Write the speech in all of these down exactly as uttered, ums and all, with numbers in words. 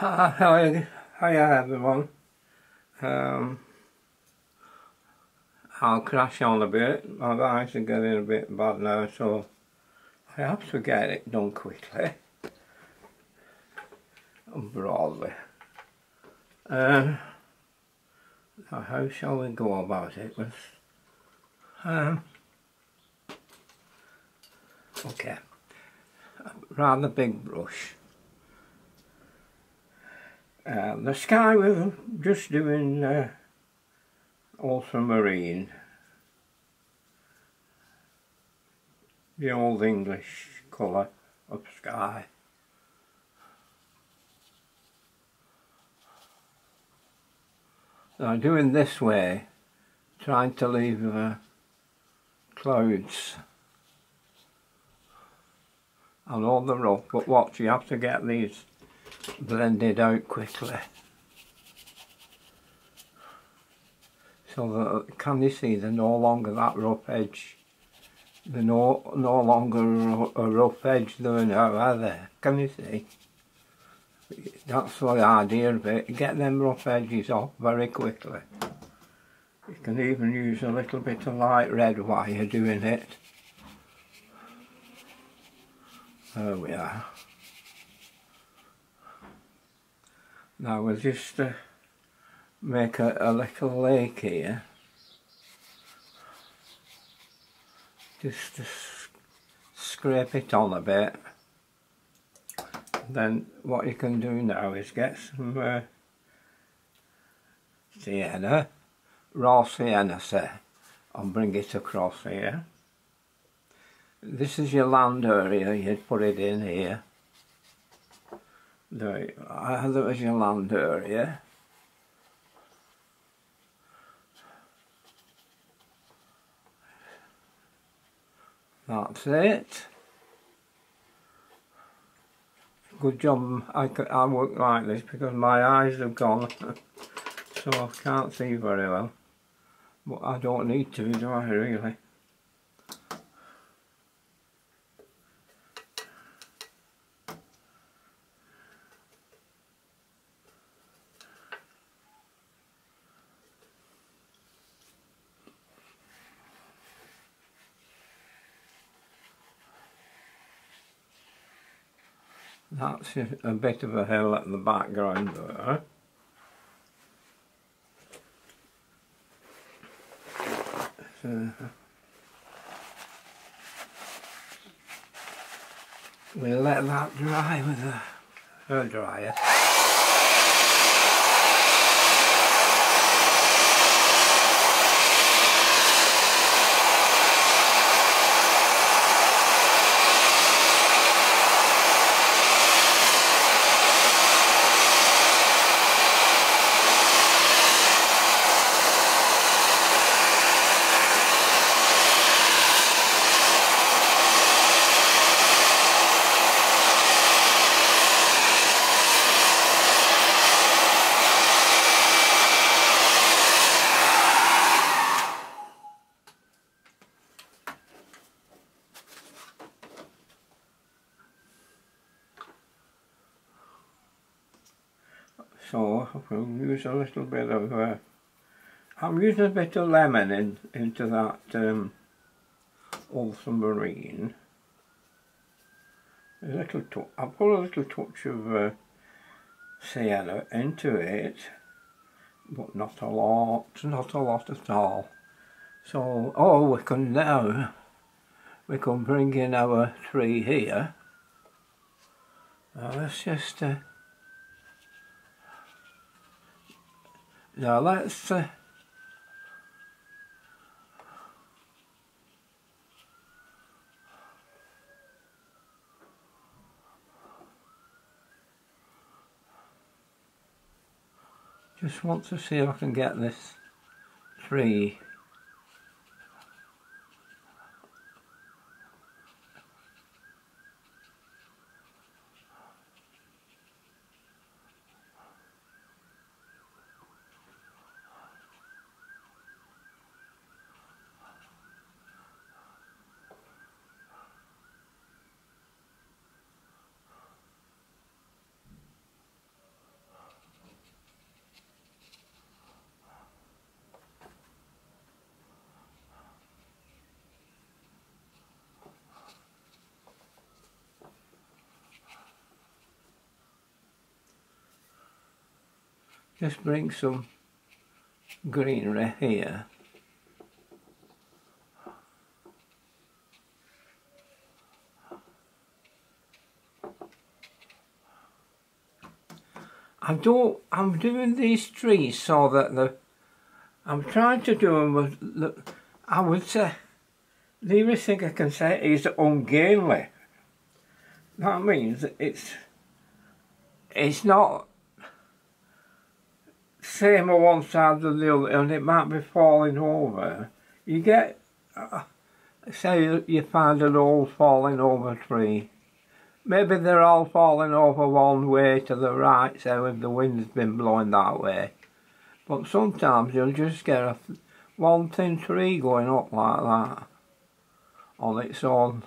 Hi, hiya everyone. Um, I'll crash on a bit. My eyes are getting a bit bad now, so I have to get it done quickly and broadly. Um, so how shall we go about it? With, um, okay, a rather big brush. Uh, the sky we were just doing uh, ultramarine, the old English colour of sky. So I'm doing this way, trying to leave uh, clouds on all the rough, but watch, you have to get these blended out quickly. So that, can you see, they're no longer that rough edge. They're no, no longer a rough edge there now, are they? Can you see? That's the idea of it. Get them rough edges off very quickly. You can even use a little bit of light red while you're doing it. There we are. Now we'll just uh, make a, a little lake here. Just to scrape it on a bit. Then what you can do now is get some uh, sienna, raw sienna say, and bring it across here. This is your land area, you'd put it in here. There, uh, there was your land area. That's it. Good job I, could, I work like this because my eyes have gone so I can't see very well. But I don't need to, do I really? That's a bit of a hill at the background there. So we'll let that dry with a hair dryer. So we'll use a little bit of, uh, I'm using a bit of lemon in, into that um, ultramarine. A little touch, I'll put a little touch of uh, sienna into it, but not a lot, not a lot at all. So, oh, we can now, we can bring in our tree here. Now let's just, uh, now let's, uh, just want to see if I can get this tree just bring some greenery here. I don't, I'm doing these trees so that the, I'm trying to do them with, look, I would say, the only thing I can say is ungainly. That means it's, it's not same on one side or the other, and it might be falling over. You get, uh, say you, you find an old falling over tree. Maybe they're all falling over one way to the right, so if the wind's been blowing that way. But sometimes you'll just get a one thin tree going up like that on its own.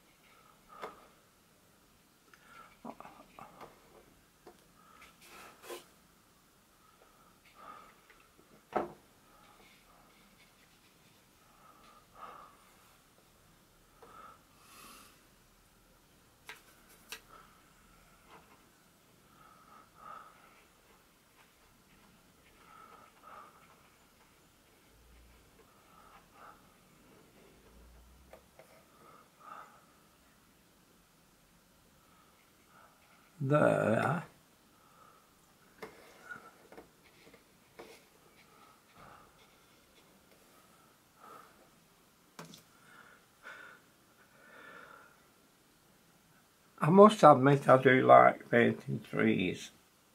There. I must admit I do like painting trees.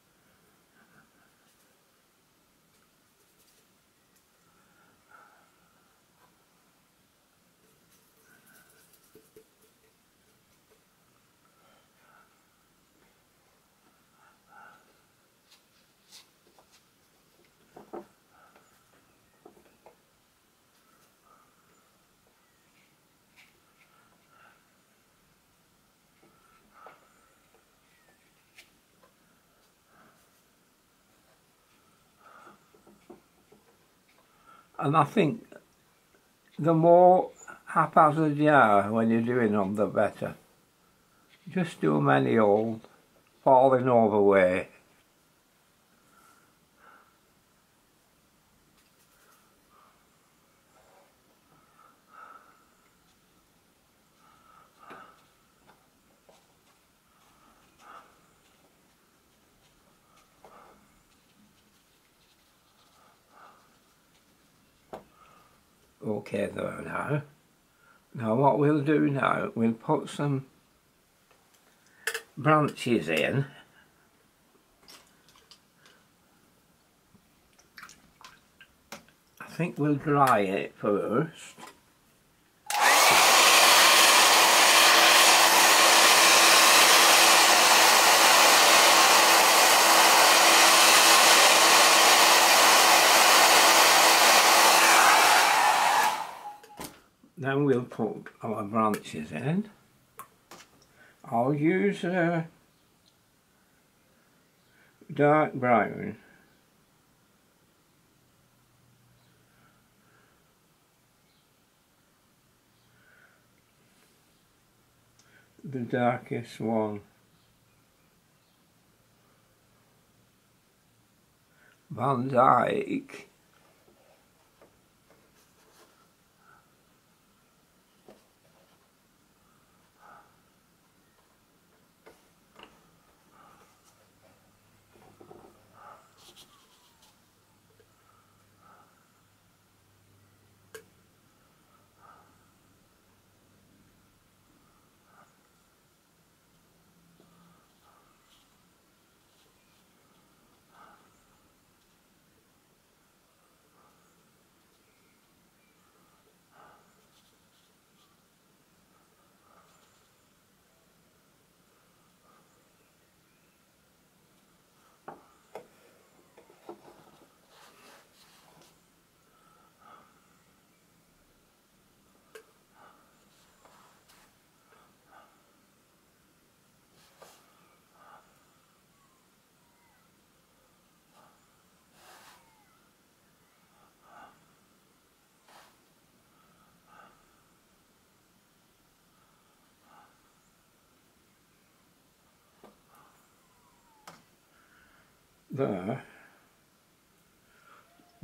And I think the more haphazard you are when you're doing them, the better. Just do them any old, falling over way. Okay there now. Now what we'll do now, we'll put some branches in. I think we'll dry it first. Then we'll put our branches in. I'll use a dark brown. The darkest one. Van Dyke. There.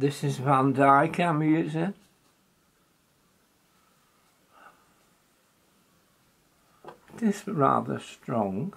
This is Van Dyke I'm using. This rather strong.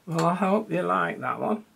Well, I hope you like that one.